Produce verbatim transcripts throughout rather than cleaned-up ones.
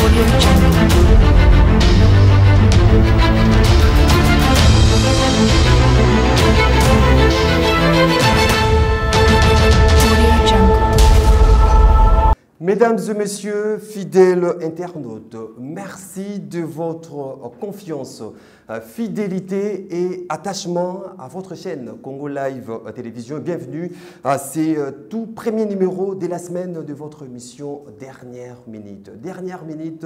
Mesdames et messieurs, fidèles internautes, merci de votre confiance, fidélité et attachement à votre chaîne Congo Live Télévision. Bienvenue à ces tout premiers numéros de la semaine de votre émission Dernière Minute. Dernière Minute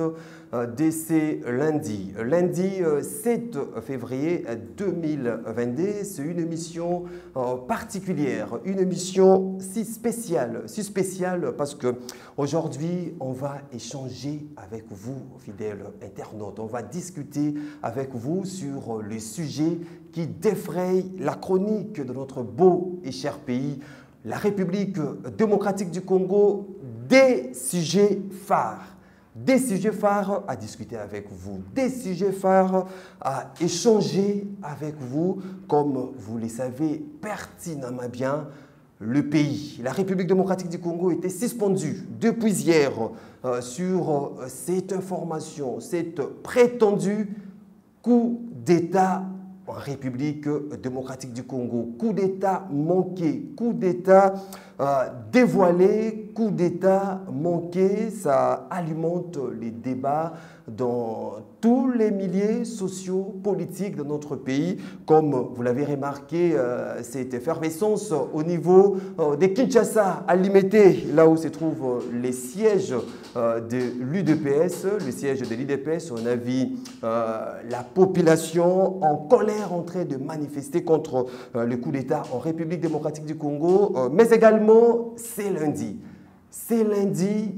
de ce lundi. Lundi sept février deux mille vingt-deux, c'est une émission particulière, une émission si spéciale, si spéciale parce que aujourd'hui, on va échanger avec vous, fidèles internautes. On va discuter avec vous sur les sujets qui défrayent la chronique de notre beau et cher pays, la République démocratique du Congo, des sujets phares. Des sujets phares à discuter avec vous, des sujets phares à échanger avec vous, comme vous le savez pertinemment bien. Le pays, la République démocratique du Congo était suspendue depuis hier euh, sur euh, cette information, cette prétendue coup d'État en République démocratique du Congo. Coup d'État manqué, coup d'État euh, dévoilé, coup d'État manqué, ça alimente les débats dans tous les milieux sociaux, politiques de notre pays. Comme vous l'avez remarqué, euh, cette effervescence au niveau euh, de Kinshasa, à Limité, là où se trouvent les sièges euh, de l'U D P S, le siège de l'U D P S, on a vu euh, la population en colère en train de manifester contre euh, le coup d'État en République démocratique du Congo, euh, mais également c'est lundi. C'est lundi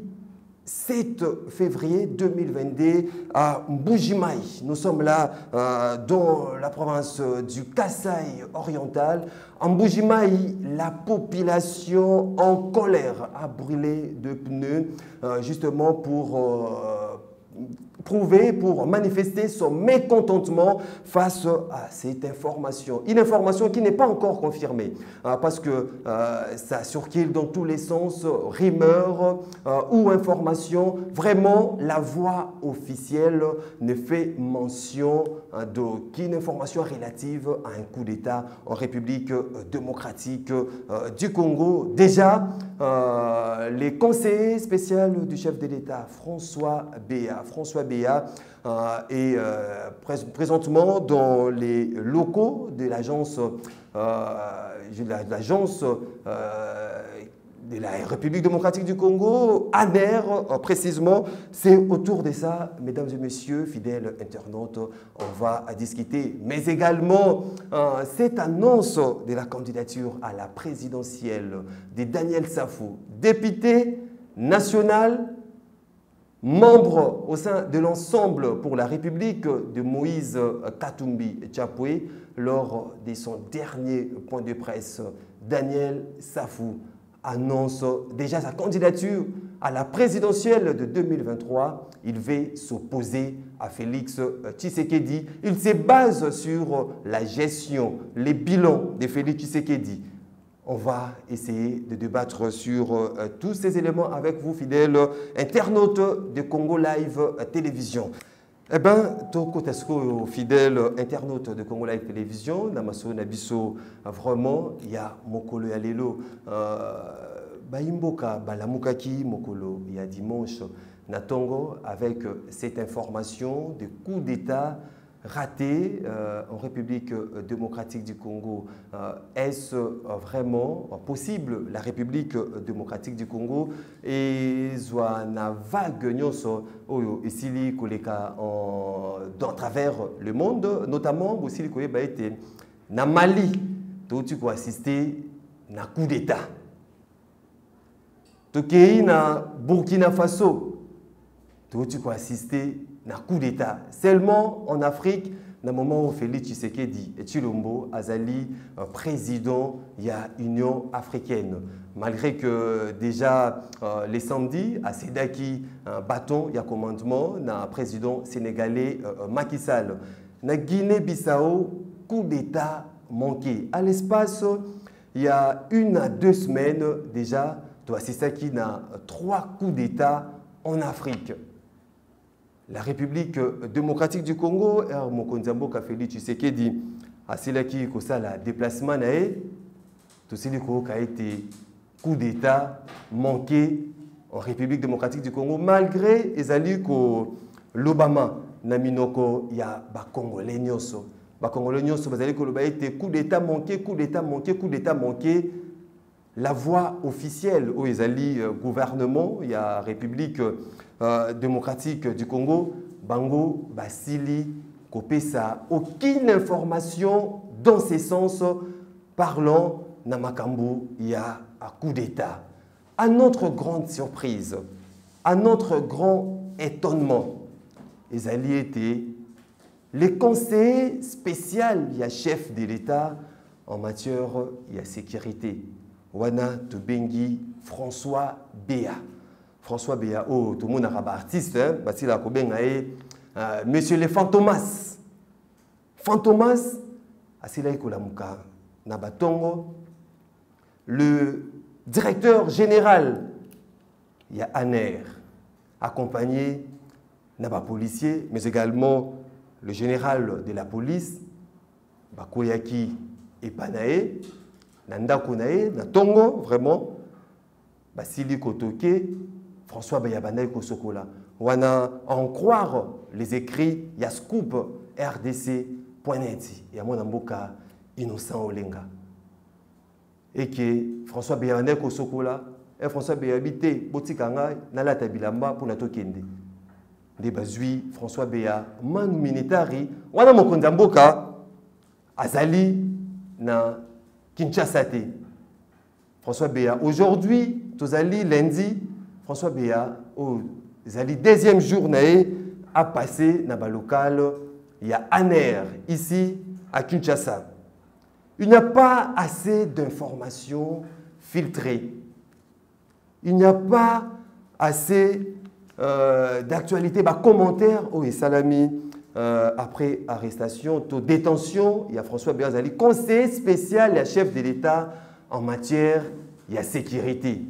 sept février deux mille vingt-deux à Mbujimaï. Nous sommes là euh, dans la province du Kasaï oriental. En Mbujimaï, la population en colère a brûlé de pneus euh, justement pour euh, prouver, pour manifester son mécontentement face à cette information. Une information qui n'est pas encore confirmée euh, parce que euh, ça circule dans tous les sens, rumeurs euh, ou informations. Vraiment, la voix officielle ne fait mention euh, d'aucune information relative à un coup d'État en République euh, démocratique euh, du Congo. Déjà, euh, les conseillers spéciaux du chef de l'État, François Béa, François Béa euh, est euh, pré présentement dans les locaux de l'agence euh, l'agence euh, de la République démocratique du Congo, A N E R euh, précisément. C'est autour de ça, mesdames et messieurs, fidèles internautes, on va discuter. Mais également, euh, cette annonce de la candidature à la présidentielle de Daniel Safou, député national, membre au sein de l'ensemble pour la République de Moïse Katumbi Tchapoué, lors de son dernier point de presse, Daniel Safou annonce déjà sa candidature à la présidentielle de deux mille vingt-trois. Il va s'opposer à Félix Tshisekedi. Il se base sur la gestion, les bilans de Félix Tshisekedi. On va essayer de débattre sur euh, tous ces éléments avec vous, fidèles internautes de Congo Live Télévision. Eh bien, toko tasko fidèles internautes de Congo Live Télévision, namaso nabiso vraiment il y a mokolo ya lelo baimboka balamukaki mokolo ya dimanche na Tongo avec cette information de coup d'État raté euh, en République démocratique du Congo. Euh, Est-ce vraiment possible, la République démocratique du Congo? Et na vague nyonso oyo esili koleka dans travers le monde, notamment aussi koyeba ete na Mali touti ko assister na coup d'État. Tokei na Burkina Faso touti ko assister na coup d'État. Seulement en Afrique, dans le moment où Félix Tshisekedi et Tshilombo Azali, président, il y a Union africaine. Malgré que déjà euh, les samedis, à Sédaki, un bâton, il y a commandement, na président sénégalais euh, Macky Sall. Na Guinée-Bissau, coup d'État manqué. À l'espace, il y a une à deux semaines déjà, toi c'est ça qui a trois coups d'État en Afrique. la République démocratique du Congo, Mokonzambo Kafeli Tshisekedi, a qui a la déplacement, tout ce qui a été coup d'État manqué en République démocratique du Congo, malgré les alliés que l'Obama n'a mis il y a des Congolais. Les Congolais ont été coup d'État manqué, coup d'État manqué, coup d'État manqué. La voie officielle où ils alliés gouvernement, il y a la République euh, démocratique du Congo, Bango, Basili, Kopesa, aucune information dans ce sens parlant Namakambu, il y a un coup d'État. À notre grande surprise, à notre grand étonnement, les alliés étaient les conseillers spéciaux, il y a chef de l'État en matière de sécurité. Wana Tobengi François Béa. François Béa, oh, tout le monde a un artiste, hein, parce qu'il a euh, Monsieur les Fantomas. Fantomas, Asila Ikolamuka Nabatongo, le directeur général, il y a Aner, accompagné Naba policier, mais également le général de la police, Bakoyaki et Panae, Nanda Konae, Natongo, vraiment, Basili Kotoke, François Bayabanae Kosokola. On a en croire les écrits, il y a scoop R D C point net, il y a mon amboka innocent Olenga. Et que François Bayabanae Kosokola, et François Bayabité, Botikanga, Nalata Bilamba pour Natokende. Des bazui, François Béa, Manu Minitari, Wana Mokondamboka, Azali, na Kinshasa. François Béa, aujourd'hui, Tozali, lundi, François Béa, au Zali, deuxième journée, a passé dans le local, il y a Aner, ici, à Kinshasa. Il n'y a pas assez d'informations filtrées. Il n'y a pas assez euh, d'actualité, bah, commentaires, oh, et Salami, euh, après arrestation, taux détention, il y a François Béa Zali, conseiller spécial et chef de l'État en matière de sécurité.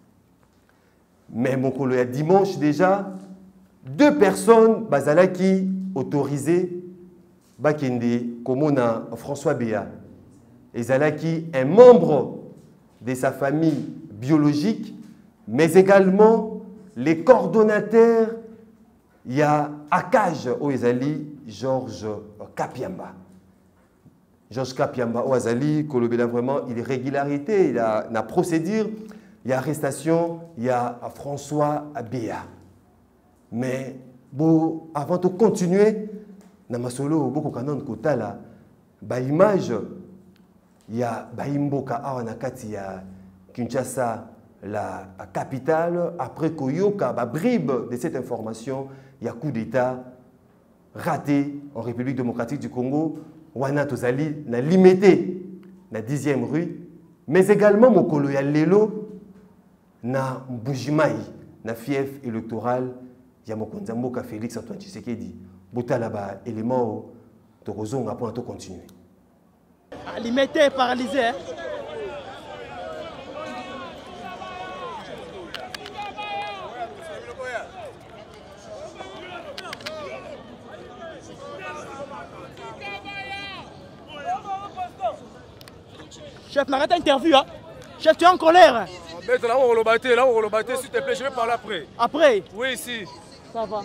Mais mon collègue, dimanche déjà, deux personnes bazalaki autorisées, Bakende, comme on a François Béa, et Zalaki, un membre de sa famille biologique, mais également les coordonnateurs, il y a Akaj Oezali, Georges Kapiamba. Georges Kapiamba Oezali, Kolobela vraiment, il est régularité, il a une procédure, il y a arrestation, il y a François Béa. Mais bon, avant de continuer, Namasolo, beaucoup kanon kotala, ba image, il y a Baimboka Awanakati, il y a Kinshasa, la capitale. Après Koyoka, ba bribe de cette information, il y a coup d'État raté en République démocratique du Congo. Wana Tozali n'a limité la dixième rue, mais également Mokolo ya Lelo na Mbujimai, na fief électoral, il y a Mokonzamboka Félix Antoine Tshisekedi. Bota là-bas, élément, Torozonga pour tout continuer. Limité, paralysé. Hein? Chef, m'arrête l'interview. Hein? Chef, tu es en colère. Mais là, on va le battre, là, on va le battre, s'il te plaît, je vais parler après. Après? Oui, ici. Ça va.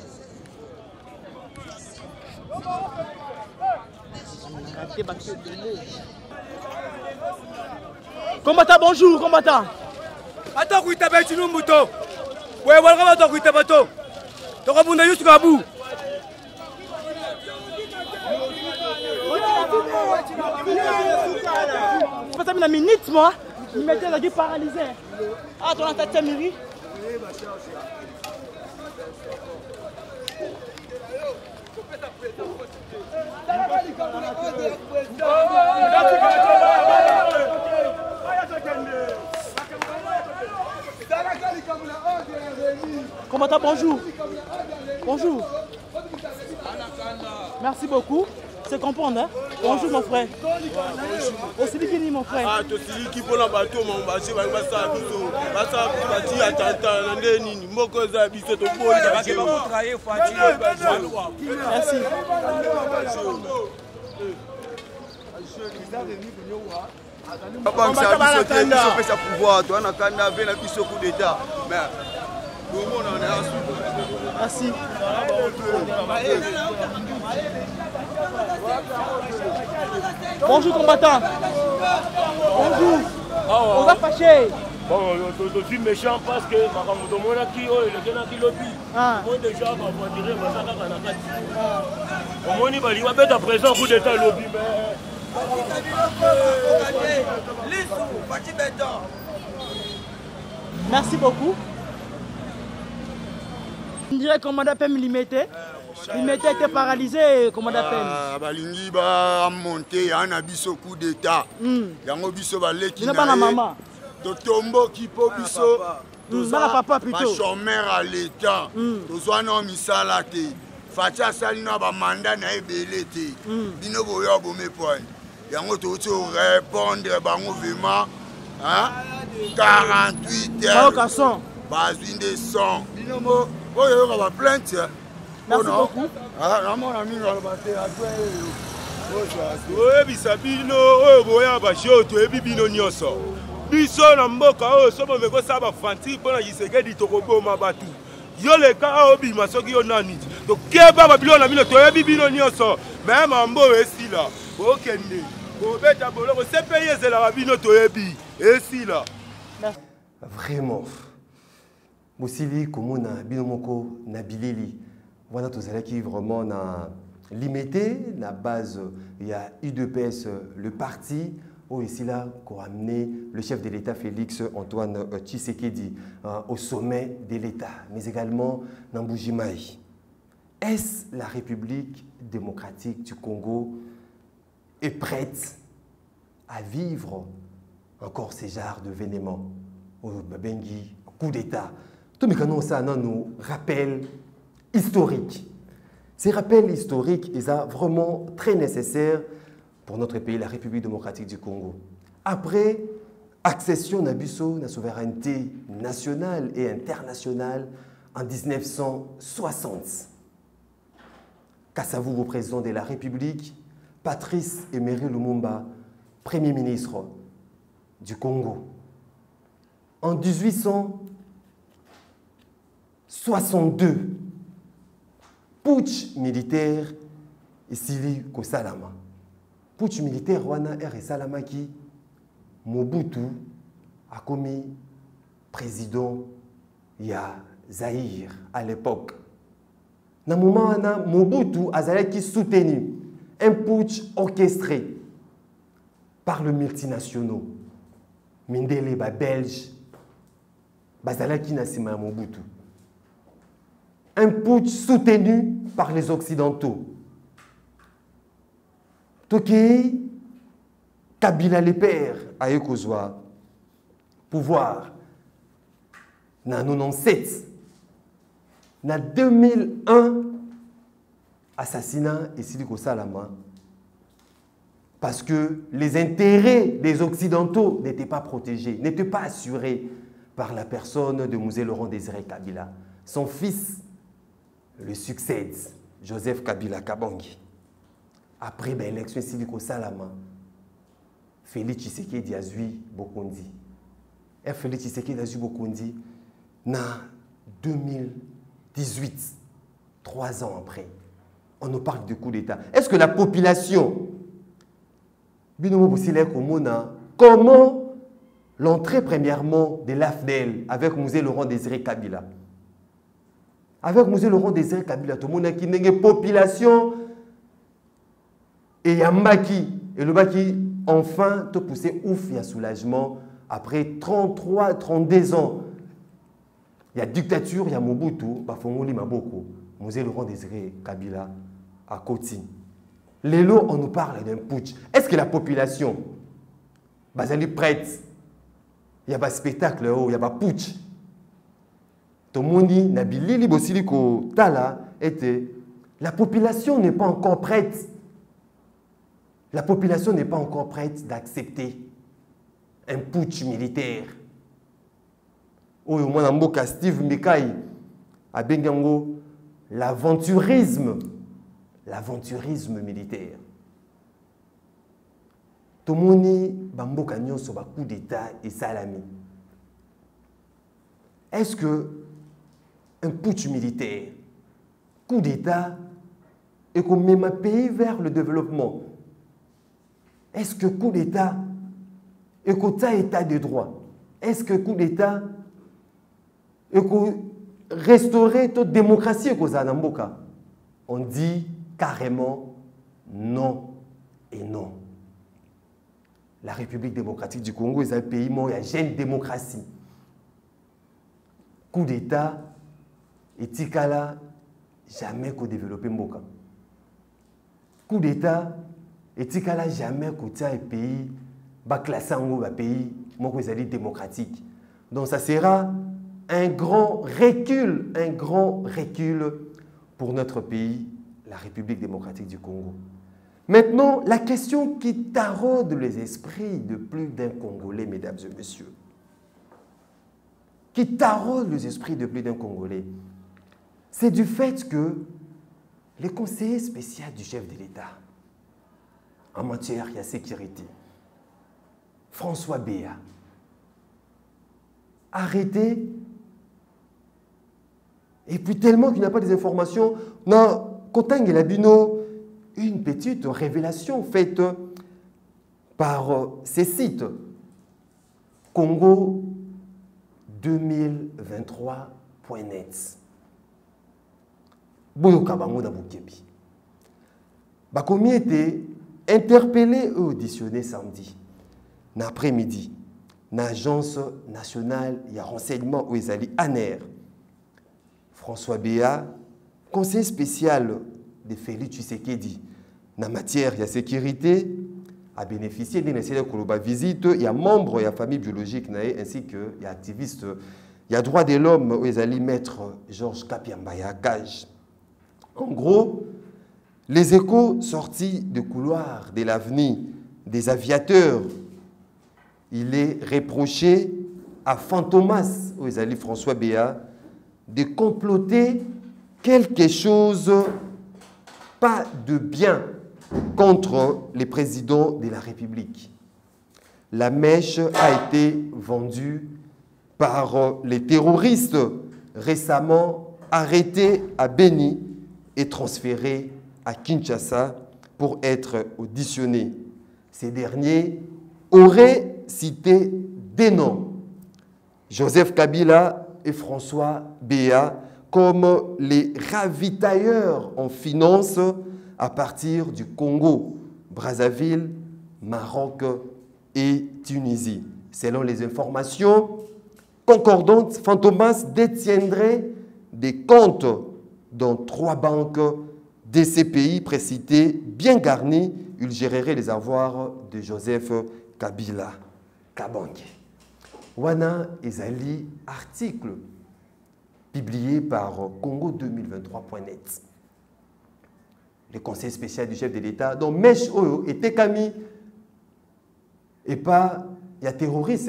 Combattant, bonjour, combattant. Attends, oui, t'as battu nous, mouton. Ouais, voilà, attends, oui, t'as battu. T'as rabondé juste à bout. Je peux t'amener une minute, moi. Il m'était là, paralysé. Ah, ton tête, Miri. Combattant, bonjour. Bonjour. Merci beaucoup. se comprendre. Hein? Bonjour mon frère. Osilikini mon frère. Ah, Tosiliki pour la bateau, mon bâché, ma massa, biso. Massa, bâti, attends, nini, moko za biso, to boy, merci. Papa, ça biso, tu es biso, fait sa pouvoir, toi, on a canne avec la biso coup d'état. Mais, le monde en est à merci. Bonjour combattant. Bonjour. On va fâcher. Bon, je suis méchant parce que je suis qui lobby. Moi déjà, je vais dire que je vais mettre à présent coup d'état lobby. Merci beaucoup. On dirait que le commandant P M limité. Limité était paralysé, commandant P M. Ah, balingi ba monter, on a biso coup d'état. Yango biso ba leki na. Pas maman. Totombo qui po biso. Toza papa plutôt. Ba chômeur à l'état. Toza no misala te. Facha salina ba mandat na ebele te. Bino boyo bo me point. Yango to to répondre bango vraiment hein quarante-huit heures. Location. Bazine de son. Bino mo oyo ka ba plainte. Merci beaucoup. Ah, non, ami, on va battre à toi. Oui, bisabino, oh, boya, bachio, tu es bibino nyoso. Biso na mboka, oh, sobo meko saba fanti, pona yisege di tokobo mabatu. Yo le ka obi masoki yo nani. To keba babilo na bino to e bibino nyoso. Même ambo esi la. Okende. Ko beta bolo ko se payer c'est la babino to ebi. Esi la. Vraiment. Mosili komona binomoko na bileli. Voilà tout ça qui vraiment na limité la base il y a U D P S le parti où ici là qu'on a amené le chef de l'État Félix Antoine Tshisekedi euh, au sommet de l'État mais également Namboujimaï. Est-ce la République démocratique du Congo est prête à vivre encore ces genres de vénéments au Babengi coup d'État? Tout le monde ça nous rappelle historique. Ces rappels historiques sont vraiment très nécessaires pour notre pays, la République démocratique du Congo. Après accession d'Abisso, la souveraineté nationale et internationale en mille neuf cent soixante. Kassavou, président de la République, Patrice Emery Lumumba, Premier ministre du Congo. En mille huit cent soixante-deux, putsch militaire isili kosalama. Putsch militaire wana er esalama ki Mobutu a commis président ya Zaïre à l'époque. Na moment wana Mobutu azalaki soutenu un putsch orchestré par le multinationaux. Mindele ba belge bazalaki na sima Mobutu. Un putsch soutenu par les Occidentaux. Toki, Kabila le père a Ekozwa, pouvoir, na quatre-vingt-dix-sept, na deux mille un, assassinat et Siliko Salama, parce que les intérêts des Occidentaux n'étaient pas protégés, n'étaient pas assurés par la personne de Mouzé Laurent Désiré Kabila. Son fils le succède, Joseph Kabila Kabangi. Après l'élection de Siliko Salama, Félix Tshisekedi a eu Bokondi. Et Félix Tshisekedi a eu Bokondi en deux mille dix-huit, trois ans après. On nous parle de coup d'État. Est-ce que la population, comment l'entrée premièrement de l'A F D E L avec Mouzé Laurent Désiré Kabila? Avec Mouzé Laurent Désiré Kabila, tout le monde a une population et Yambaki, et le Baki, enfin, te pousser ouf, il y a soulagement. Après trente-trois, trente-deux ans, il y a dictature, il y a Mobutu, Bafongoli Maboko, Mouzé Laurent Désiré Kabila, à Koti. Les lots, on nous parle d'un putsch. Est-ce que la population, bah, elle est prête? Il y a un spectacle, il y a un putsch. Tout le monde dit, Nabili Bosiliko Tala était, la population n'est pas encore prête La population n'est pas encore prête d'accepter un putsch militaire. Oyo mwana mboka Steve Mekai abengango l'aventurisme, l'aventurisme militaire. Tomoni bamboka nyonso ba coup d'état et salami. Est-ce que un putsch militaire, coup d'état, et qu'on met un pays vers le développement? Est-ce que coup d'état et qu'on a état de droit? Est-ce que coup d'état et qu'on restaurer toute démocratie à Mboka? On dit carrément non et non. La République démocratique du Congo est un pays où il y a une démocratie. Coup d'état et tikala jamais qu'on développe Mboka. Coup d'état et tikala jamais qu'on tient un pays bas classé en un pays démocratique. Donc ça sera un grand recul, un grand recul pour notre pays, la République démocratique du Congo. Maintenant, la question qui taraude les esprits de plus d'un Congolais, mesdames et messieurs, qui taraude les esprits de plus d'un Congolais, c'est du fait que les conseillers spéciaux du chef de l'État en matière de sécurité, François Béa, arrêté, et puis tellement qu'il n'y a pas des informations, non, Kotang et Labino, une petite révélation faite par ces sites Congo deux mille vingt-trois point net. Boyoka bango na Bukebi. Bakomi était interpellé et auditionné samedi, l'après-midi, dans l'Agence nationale de renseignement où ils allaient A N E R. François Béa, conseiller spécial de Félix Tshisekedi, dans la matière de sécurité, a bénéficié d'une visite. Il y a membres de la famille biologique ainsi que il y a activistes, il y a droit de l'homme où ils allaient mettre Georges Kapiambaya à cage. En gros, les échos sortis du couloir de l'avenir des aviateurs, il est reproché à Fantomas, où ils allaient François Béa, de comploter quelque chose pas de bien contre les présidents de la République. La mèche a été vendue par les terroristes récemment arrêtés à Beni et transférés à Kinshasa pour être auditionnés. Ces derniers auraient cité des noms: Joseph Kabila et François Béa, comme les ravitailleurs en finance à partir du Congo, Brazzaville, Maroc et Tunisie. Selon les informations concordantes, Fantomas détiendrait des comptes dans trois banques de ces pays précités, bien garnis. Il gérerait les avoirs de Joseph Kabila. Kabange. Wana ezali article publié par Congo deux mille vingt-trois point net. Le conseil spécial du chef de l'État, dont Mesh Oyo était Kami, et pas, il y a terroristes,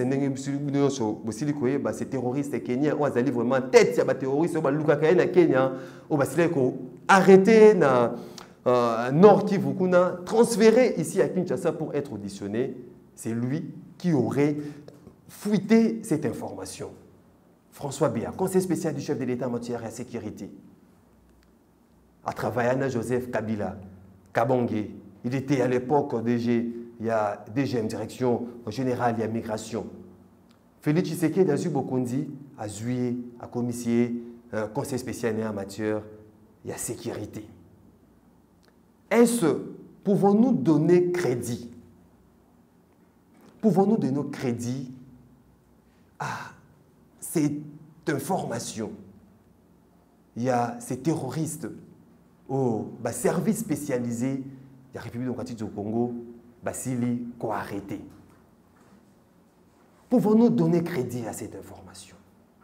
c'est terroristes kenyans, on a vraiment tête, il y a terroristes, on a Luka Kaya Kenya, on a arrêté na Nord Kivu, transféré ici à Kinshasa pour être auditionné. C'est lui qui aurait fuité cette information. François Béa, conseiller spécial du chef de l'État en matière de sécurité, a travaillé avec Joseph Kabila, Kabange. Il était à l'époque D G, il y a D G M, direction générale, il y a migration. Félix Tshisekedi a eu Bokondi, a joué, a commissaire, un conseil spécial en matière de sécurité. Est-ce, pouvons-nous donner crédit? Pouvons-nous donner crédit à cette information? Il y a ces terroristes au bah, service spécialisé de la République démocratique du Congo, Basili, qu'on a arrêté. Pouvons-nous donner crédit à cette information?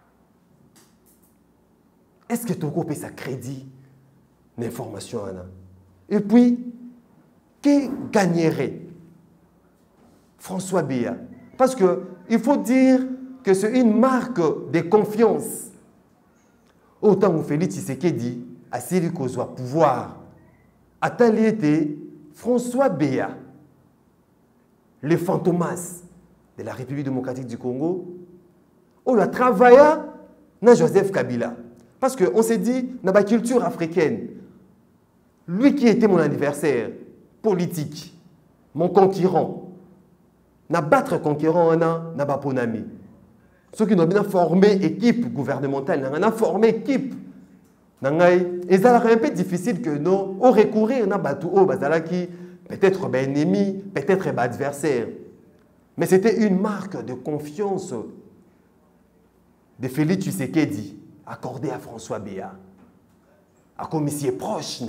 Est-ce que tu as sa crédit l'information? Et puis, qui gagnerait François Béa? Parce qu'il faut dire que c'est une marque de confiance. Autant que Félix Tshisekedi a Siri Kozwa pouvoir. À tel était François Béa, le fantomas de la République démocratique du Congo, où il a travaillé dans Joseph Kabila. Parce qu'on s'est dit, dans la culture africaine, lui qui était mon adversaire politique, mon concurrent, n'a battre concurrent n'a pas pour ami. Ceux qui ont bien formé équipe gouvernementale, n'a formé équipe. Et ça a un peu difficile que nous, au recourir à Batou, peut-être un ennemi, peut-être un adversaire. Mais c'était une marque de confiance de Félix Tshisekedi accordée à François Béa, à commissaire proche.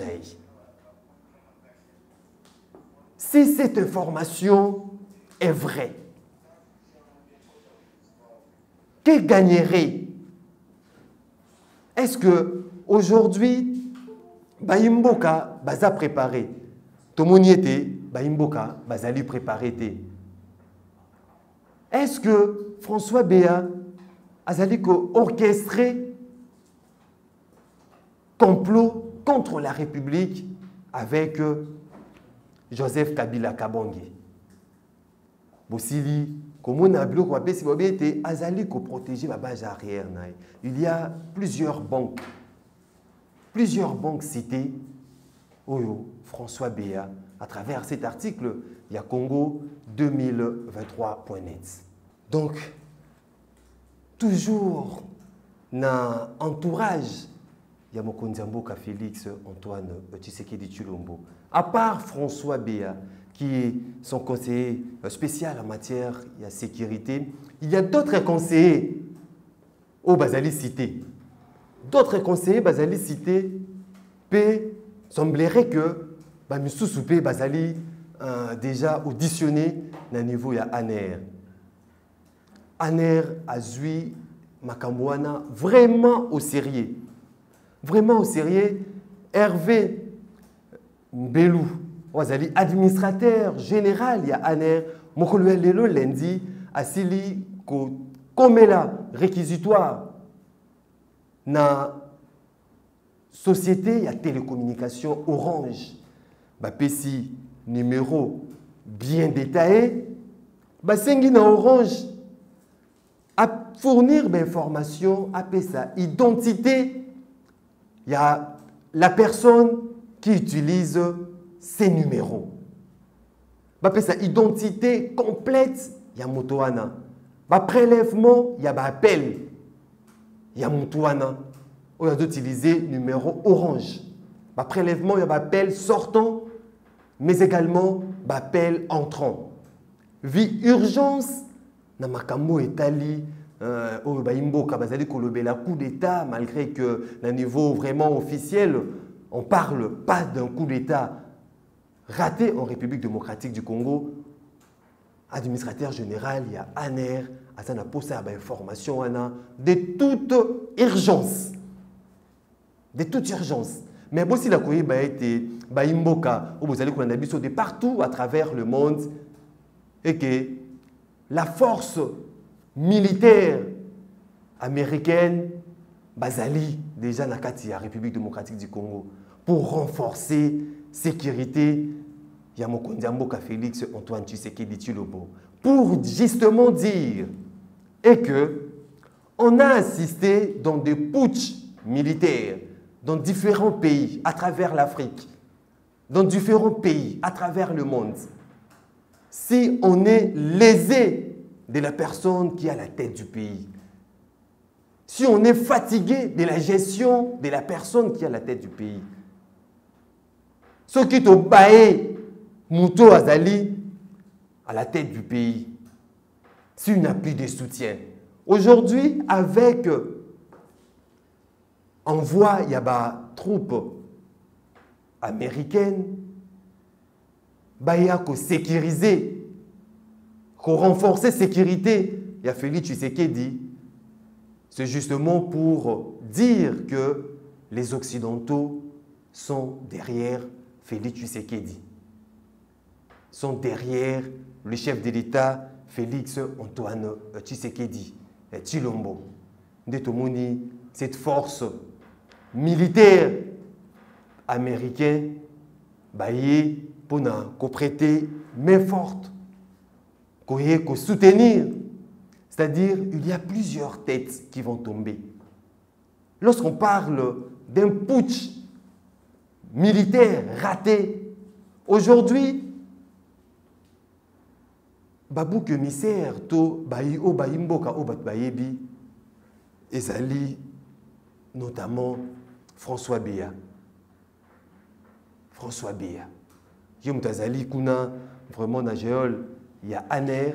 Si cette information est vraie, qui gagnerait? Est-ce que aujourd'hui, Baimboka baza préparé, Tomoniete, Baimboka bazali préparé? Est-ce que François Béa a orchestré complot contre la République avec Joseph Kabila Kabonge? Bossili, comme on a vu que Azali ko protéger la base arrière. Il y a plusieurs banques, plusieurs banques citées. Oyo, François Béa, à travers cet article, il y a Congo deux mille vingt-trois point net. Donc, toujours dans l'entourage, il y a Mokondiamboka Félix Antoine Tshisekedi Tshilombo. À part François Béa, qui est son conseiller spécial en matière de sécurité, il y a d'autres conseillers au Bazali cité. D'autres conseillers Bazali cité, P semblerait que Bamissou Soupé Bazali euh, déjà auditionné au niveau de Aner. Aner a joué Makambouana vraiment au sérieux. Vraiment au sérieux. Hervé Mbelou, administrateur général, il y a Aner, Mokoluel Lelo lundi, Asili Komela réquisitoire. Na société, il y a télécommunication Orange. Bah, P C I, numéro bien détaillé. Bah, Sengi na Orange à fournir des informations, à sa identité. Il y a la personne qui utilise ces numéros. Bah, sa identité complète, il y a Motoana. Bah, prélèvement, il y a bah, appel. Il y a Motoana. On a utilisé numéro Orange. Bah, prélèvement, il y a bah, appel sortant, mais également bah, appel entrant. Vie urgence, na makambo etali au Baimboka bazali kolobela coup d'état, malgré que à niveau vraiment officiel, on ne parle pas d'un coup d'état raté en République démocratique du Congo. Administrateur général, il y a Aner, Asana Posa information de toute urgence. De toute urgence. Mais aussi la Koye a été Baimboka, où vous allez qu'on a de partout à travers le monde, et que la force militaire américaine, Bazali, déjà dans la République démocratique du Congo, pour renforcer la sécurité, il y a Mokondiamboka Félix Antoine Tshisekedi Tshilombo, pour justement dire et que on a assisté dans des putschs militaires dans différents pays à travers l'Afrique, dans différents pays à travers le monde. Si on est lésé de la personne qui est à la tête du pays, si on est fatigué de la gestion de la personne qui est à la tête du pays, ceux qui ont baillé Mouto Azali à la tête du pays, si on n'a plus de soutien. Aujourd'hui, avec envoi, il y a des troupes américaines, il y a qu'à sécuriser, qu'à renforcer la sécurité. Il y a Félix Tshisekedi. C'est justement pour dire que les Occidentaux sont derrière Félix Tshisekedi. sont derrière le chef de l'État, Félix Antoine Tshisekedi, Tshilombo. Ndetomoni, cette force militaire américaine, baillé pour prêter main forte, pour soutenir. C'est-à-dire, il y a plusieurs têtes qui vont tomber. Lorsqu'on parle d'un putsch militaire raté, aujourd'hui, Babou Kemissaire, to Bayi O Bayimboka O Bayebi, Ezali, notamment François Béa. François Béa. Yom Tazali Kuna, vraiment Nagéol, il y a Aner,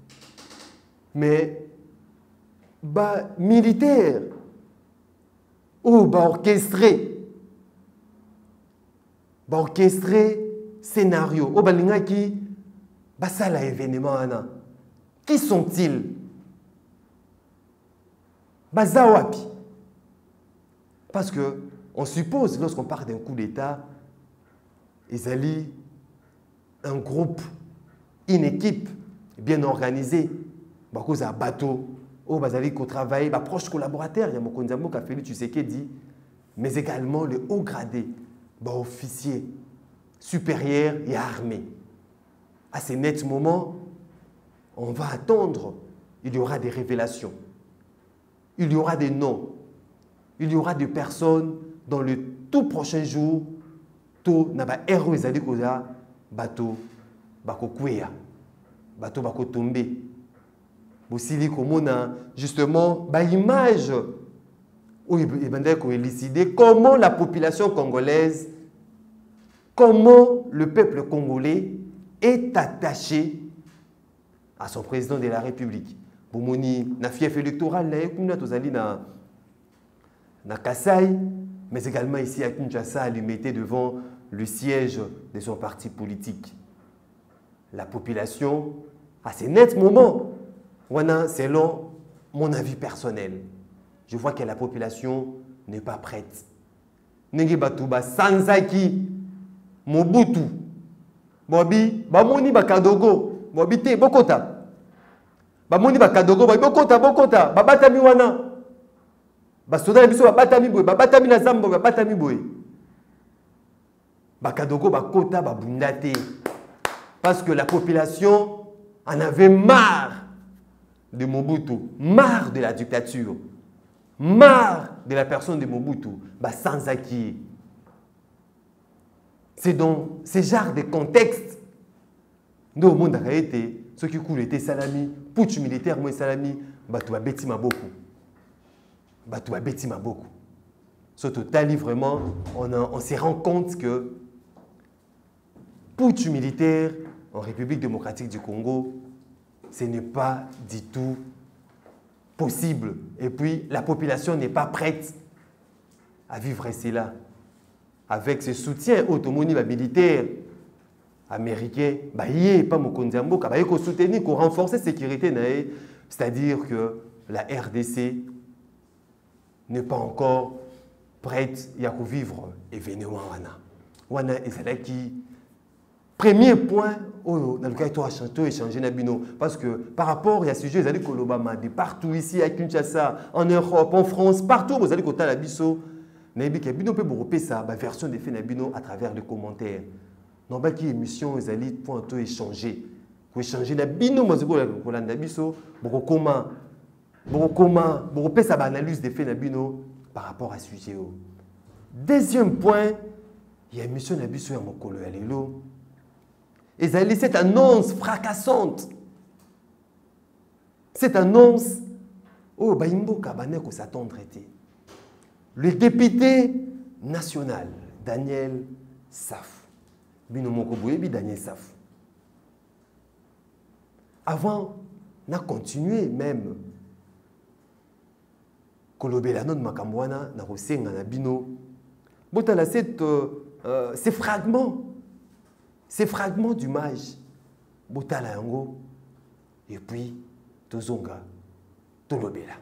mais bah, militaire, ou bah, orchestré, bah, orchestré scénario, ou bah, l'ingaki, bah, ça là événement, ana. Qui sont-ils? Bah, Zawapi. Parce que, on suppose, lorsqu'on parle d'un coup d'État, Ezali, un groupe, une équipe bien organisée, bah, cause un bateau, oh, Bazali qui travaille, bah, proche collaborateur, il y a mon Konzamo qui a fait le Tshisekedi, mais également le haut gradé, bah, officier, supérieur et armé. À ces nets moments, on va attendre, il y aura des révélations, il y aura des noms, il y aura des personnes dans le tout prochain jour, tout n'a pas héros Ezali koza, bateau, bako kweya, bateau bako tombe. Bosili komona justement ba image où il bandait ko élucider comment la population congolaise, comment le peuple congolais est attaché à son président de la République. Bomoni na fief électoral na ekuna tozali na na Kasai, mais également ici à Kinshasa, lui mettait devant le siège de son parti politique. La population, à ces nets moments, selon mon avis personnel, je vois que la population n'est pas prête. Nengi Batouba, Sanzaki, Mobutu, Bobi, Bamoni Bakadogo, Bobi te, Bokota. Bamoni Bakadogo, Bokota, Bokota, Babatami wana. Basoda biso Babatami boy, Babatami na Zambo, Babatami boy. Bakadogo, Bakota, Babundate. Parce que la population en avait marre de Mobutu, marre de la dictature, marre de la personne de Mobutu, bah sans acquis. C'est dans ce genre de contexte, nous au monde a été, ceux qui coulent étaient salami, putsch militaire, moi salami, bah tu as bêti ma beaucoup. Bah tu as bêti ma beaucoup. Surtout, tali vraiment, on, on se rend compte que putsch militaire en République démocratique du Congo, ce n'est pas du tout possible. Et puis, la population n'est pas prête à vivre cela. Avec ce soutien autonomie militaire américain, bah, il n'y a pas mon Konzambo, il faut soutenir, il faut renforcer la sécurité. C'est-à-dire que la R D C n'est pas encore prête à vivre l'événement. Wana est qui premier point, oh, dans le cas où tu as échangé Nabino, parce que par rapport à ce sujet, vous allez Kolobama, de partout ici, à Kinshasa, en Europe, en France, partout, vous allez côté la biso, Nabino peut vous ça, la version des faits Nabino à travers les commentaires. Non, pas qui émission, vous allez point tout échanger. Vous échanger Nabino, moi, je vais Nabiso, vous comment, vous comment, vous repère ça, analyse des faits Nabino par rapport à ce sujet. Deuxième point, il y a une émission Nabiso à mon collègue Alelo. Et cette annonce fracassante, cette annonce, oh, Baimbo Kabaneko s'attendre était. Le député national, Daniel Saf, Binomoko Bouébi, Daniel Saf. Avant, on a continué même. Kolobelano de Makambwana, na Rosenga, na Bino. Botala, ces fragments. Ces fragments d'image, Botala Yango, et puis Tozonga, Tolobela.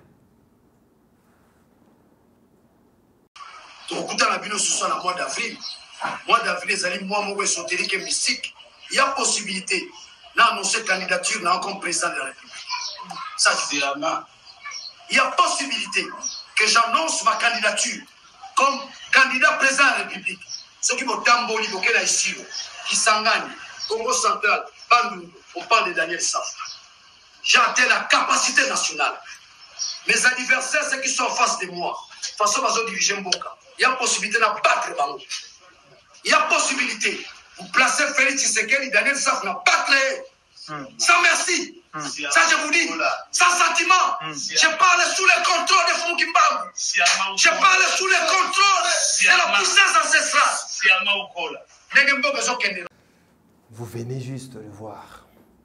Tokuta la bino ce soit le mois d'avril. Mois d'avril, les amis, moi, moi, ésotérique et mystique. il y a possibilité d'annoncer candidature comme président de la République. Ça, je dis. Il y a possibilité que j'annonce ma candidature comme candidat président de la République. Ce qui me tamboli, qui s'engage, Congo central, Bandundu, on parle de Daniel Saf. J'ai atteint la capacité nationale. Mes adversaires, ceux qui sont en face de moi, de toute façon, ils ont dirigé Mboka. Il y a possibilité de battre Bango. Il y a possibilité. Vous placez Félix Tshisekedi, Daniel Saf n'a pas créé. Mm. Sans merci. Mm. Ça, je vous dis, sans sentiment. Mm. Je parle sous le contrôle de Fonki Mbangu. Je parle sous le contrôle de la puissance ancestrale. Vous venez juste de le voir.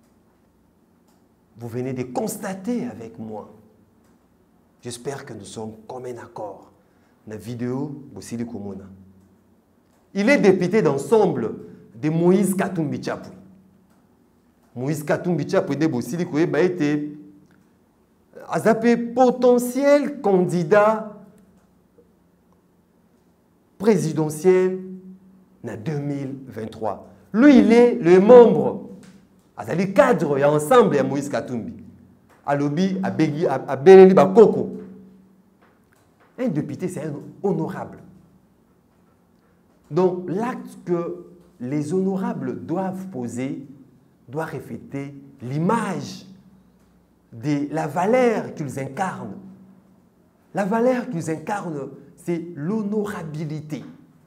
Vous venez de constater avec moi. J'espère que nous sommes comme un accord. La vidéo, aussi le Komona. Il est député d'ensemble de Moïse Katumbi Tchapou. Moïse Katumbi Tchapou de Bossili Koyeba était un potentiel candidat présidentiel en deux mille vingt-trois. Lui, il est le membre, le cadre et ensemble de Moïse Katumbi. Alobi, à Begui, à Beleli Bakoko. Un député, c'est un honorable. Donc, l'acte que les honorables doivent poser doit refléter l'image de la valeur qu'ils incarnent. La valeur qu'ils incarnent, c'est l'honorabilité.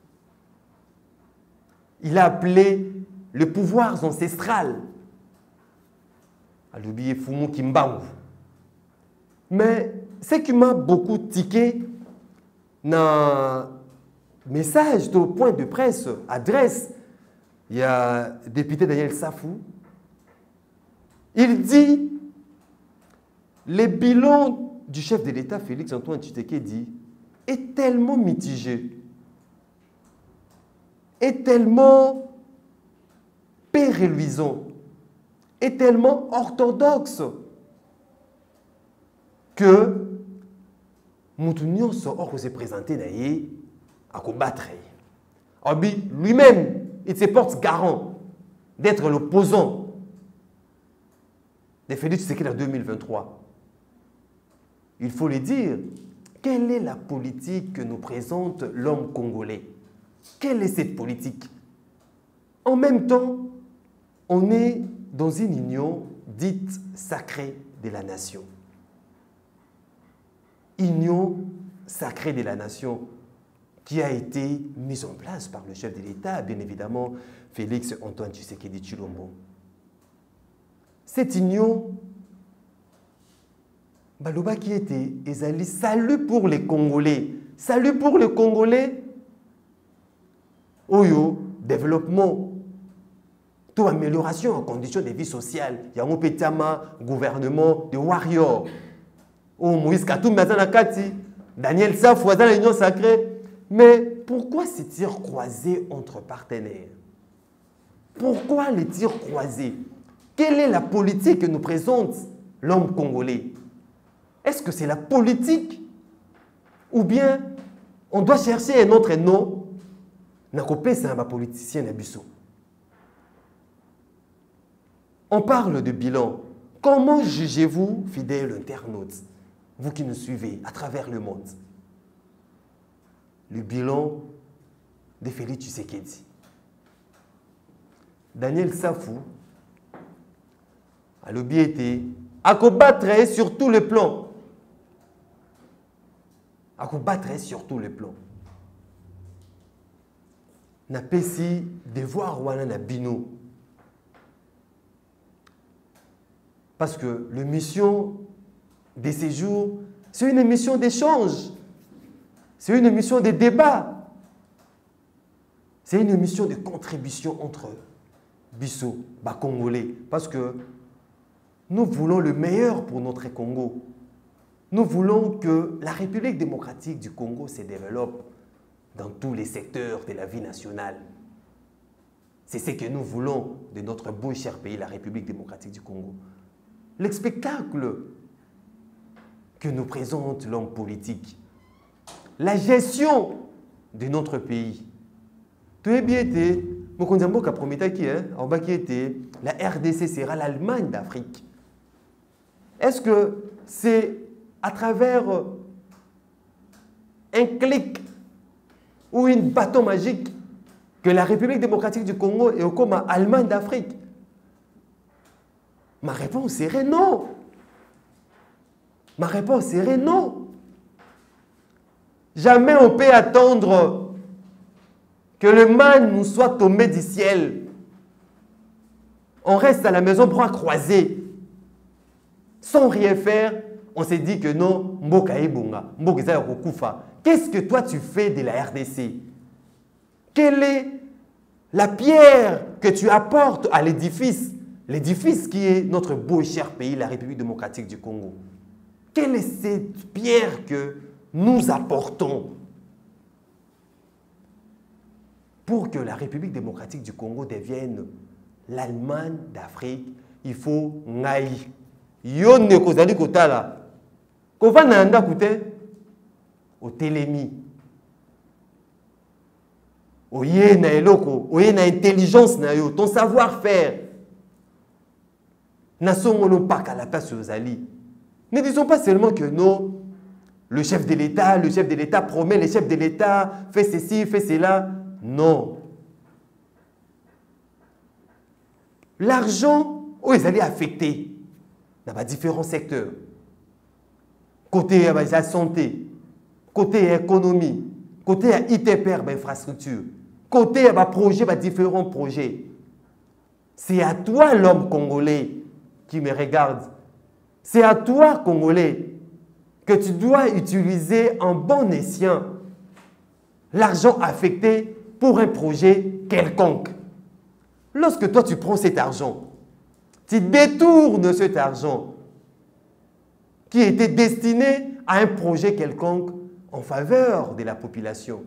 Il a appelé le pouvoir ancestral. Alobi Fumu Kimbangu. Mais ce qui m'a beaucoup tiqué dans le message de point de presse, adresse, il y a le député Daniel Safou. Il dit, le bilan du chef de l'État, Félix Antoine Tshisekedi, est tellement mitigé, est tellement péréluisant, est tellement orthodoxe que Moutounion sort se présenter à combattre. Lui-même, il se porte garant d'être l'opposant de Félix Tshisekedi en deux mille vingt-trois. Il faut le dire, quelle est la politique que nous présente l'homme congolais? Quelle est cette politique? En même temps, on est dans une union dite sacrée de la nation. Union sacrée de la nation qui a été mise en place par le chef de l'État, bien évidemment, Félix Antoine Tshisekedi Tshilombo. Cette union, Baloba qui était, Ezali, salut pour les Congolais. Salut pour les Congolais. Oyo, développement, toute amélioration en conditions de vie sociale. Il y a un pétama, gouvernement de warriors. Oh, Moïse Katumbi Kati, Daniel Safou dans l'union sacrée. Mais pourquoi ces tirs croisés entre partenaires? Pourquoi les tirs croisés? Quelle est la politique que nous présente l'homme congolais? Est-ce que c'est la politique? Ou bien on doit chercher un autre nom? Nakopé, c'est un politicien Nabusso. On parle de bilan. Comment jugez-vous, fidèles internautes, vous qui nous suivez à travers le monde, le bilan de Félix Tshisekedi? Daniel Safou a l'objet à combattre sur tous les plans. À combattre sur tous les plans. Na pesi devoir wana na bino. Parce que la mission de ces jours, c'est une mission d'échange. C'est une mission de débat. C'est une mission de contribution entre Bissau, bas Congolais. Parce que nous voulons le meilleur pour notre Congo. Nous voulons que la République démocratique du Congo se développe dans tous les secteurs de la vie nationale. C'est ce que nous voulons de notre beau et cher pays, la République démocratique du Congo. Le spectacle que nous présente l'homme politique, la gestion de notre pays, tout est bien été Mokonzambo a promis qui était la R D C sera l'Allemagne d'Afrique. Est-ce que c'est à travers un clic ou une bâton magique que la République démocratique du Congo est comme Allemagne d'Afrique? Ma réponse serait non. Ma réponse serait non. Jamais on peut attendre que le mal nous soit tombé du ciel. On reste à la maison bras croisés. Sans rien faire, on s'est dit que non, Mboka Ebonga, Mboka Zaya Rokufa. Qu'est-ce que toi tu fais de la R D C? Quelle est la pierre que tu apportes à l'édifice? L'édifice qui est notre beau et cher pays, la République démocratique du Congo. Quelle est cette pierre que nous apportons pour que la République démocratique du Congo devienne l'Allemagne d'Afrique? Il faut ngai. Yo ne kozali kotala. Kova na anda kute o telemi. Oye na eloko, oye na intelligence na yo, ton savoir-faire. Na songono pas qu'à la place aux alliés. Ne disons pas seulement que non, le chef de l'État, le chef de l'État promet, le chef de l'État fait ceci, fait cela. Non. L'argent, où ils allaient affecter dans différents secteurs. Côté de la santé, côté économie, côté I T P R, infrastructure, côté de projet, différents projets. C'est à toi, l'homme congolais, qui me regarde. C'est à toi, Congolais, que tu dois utiliser en bon escient l'argent affecté pour un projet quelconque. Lorsque toi, tu prends cet argent, tu détournes cet argent qui était destiné à un projet quelconque en faveur de la population.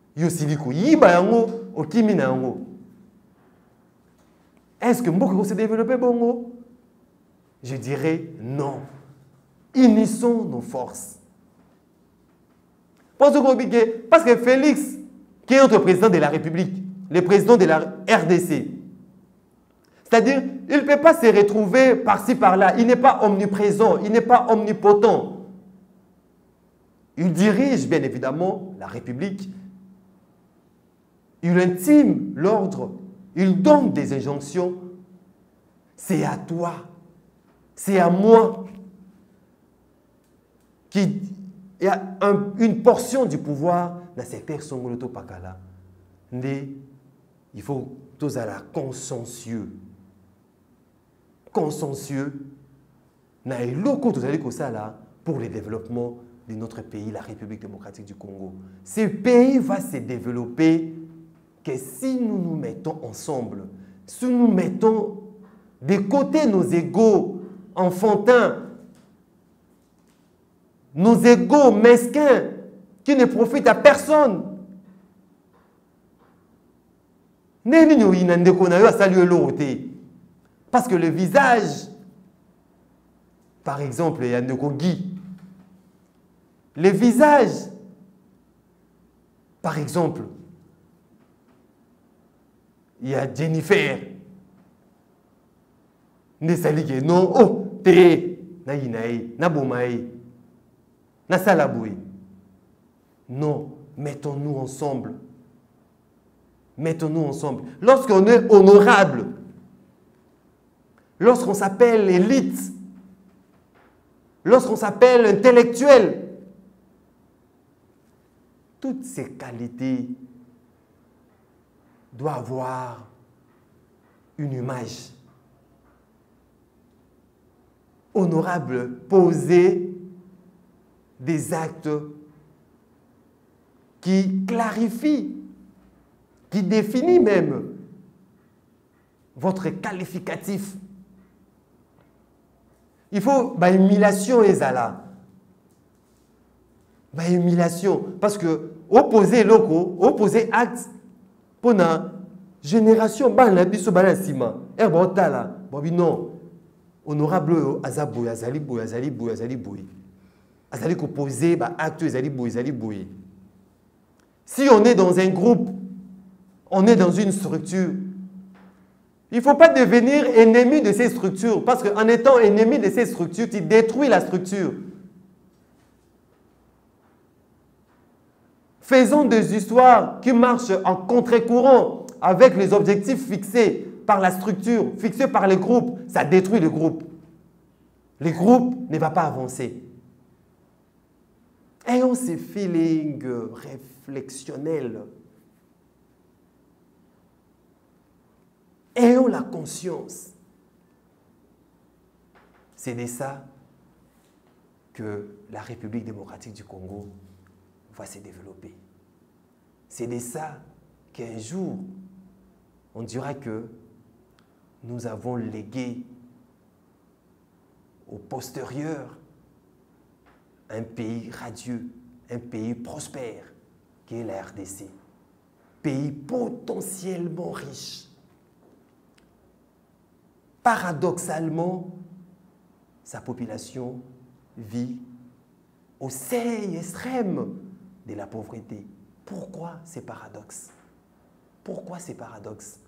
Est-ce que Mboko s'est développé bongo? Je dirais non. Unissons nos forces. Parce que Félix, qui est notre président de la République, le président de la R D C, c'est-à-dire, il ne peut pas se retrouver par-ci, par-là. Il n'est pas omniprésent, il n'est pas omnipotent. Il dirige, bien évidemment, la République. Il intime l'ordre. Il donne des injonctions. C'est à toi. C'est à moi qui y a un, une portion du pouvoir dans cette secteur Songoloto Pakala. Il faut tous à la consensueux. Consensueux. Na eloko tous allez ça là pour le développement de notre pays, la République démocratique du Congo. Ce pays va se développer que si nous nous mettons ensemble, si nous mettons de côté nos égos enfantins, nos égos mesquins qui ne profitent à personne. Parce que le visage, par exemple, il y a Guy. Le visage, par exemple, il y a Jennifer. Non, oh, te, na yinae, na bomae, na salaboui. Non, mettons-nous ensemble. Mettons-nous ensemble. Lorsqu'on est honorable, lorsqu'on s'appelle élite, lorsqu'on s'appelle intellectuel, toutes ces qualités doivent avoir une image. Honorable, poser des actes qui clarifient, qui définissent même votre qualificatif. Il faut bah, humiliation et zala. Bah, humiliation. Parce que opposer loco, opposer acte pour la génération, bah, la biso bah, la sima. Eh, bon, là, bon, non. Honorable Azaboui, Azali Boui, Azali Boui, Azali Boui. Azali opposé, bah, acte Azali Boui, Azali Boui. Si on est dans un groupe, On est dans une structure. Il ne faut pas devenir ennemi de ces structures, parce qu'en étant ennemi de ces structures, tu détruis la structure. Faisons des histoires qui marchent en contre-courant avec les objectifs fixés par la structure, fixés par les groupes. Ça détruit le groupe. Le groupe ne va pas avancer. Ayons ces feelings réflexionnels. Ayons la conscience. C'est de ça que la République démocratique du Congo va se développer. C'est de ça qu'un jour, on dira que nous avons légué au postérieur un pays radieux, un pays prospère, qui est la R D C. Pays potentiellement riche. Paradoxalement, sa population vit au seuil extrême de la pauvreté. Pourquoi ces paradoxes? Pourquoi ces paradoxes?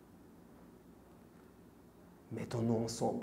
Mettons-nous ensemble.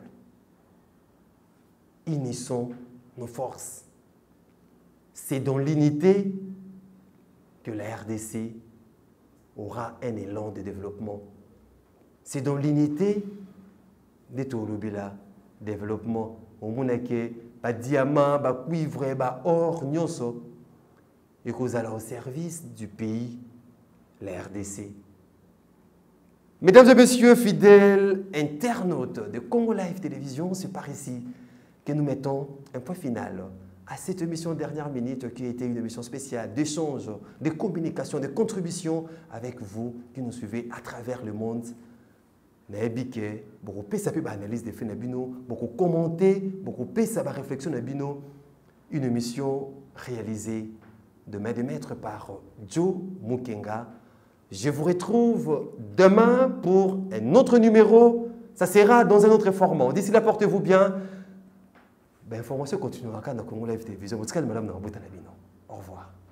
Unissons nos forces. C'est dans l'unité que la R D C aura un élan de développement. C'est dans l'unité de Touloubila développement. Au monake, ba diamant, ba cuivre, ba or, nyoso, et qu'on a au service du pays, la R D C. Mesdames et messieurs, fidèles internautes de Congo Live Télévision, c'est par ici que nous mettons un point final à cette émission Dernière Minute qui a été une émission spéciale d'échange, de communication, de contribution avec vous qui nous suivez à travers le monde. Naebike, beaucoup pesa pe ba analyse des faits na bino, beaucoup commenter, beaucoup pesa ba réflexion na bino, une émission réalisée de main de maître par Joe Mukenga. Je vous retrouve demain pour un autre numéro. Ça sera dans un autre format. D'ici là, portez-vous bien. Ben, information continuera dans Congo Live Télévision. Au revoir.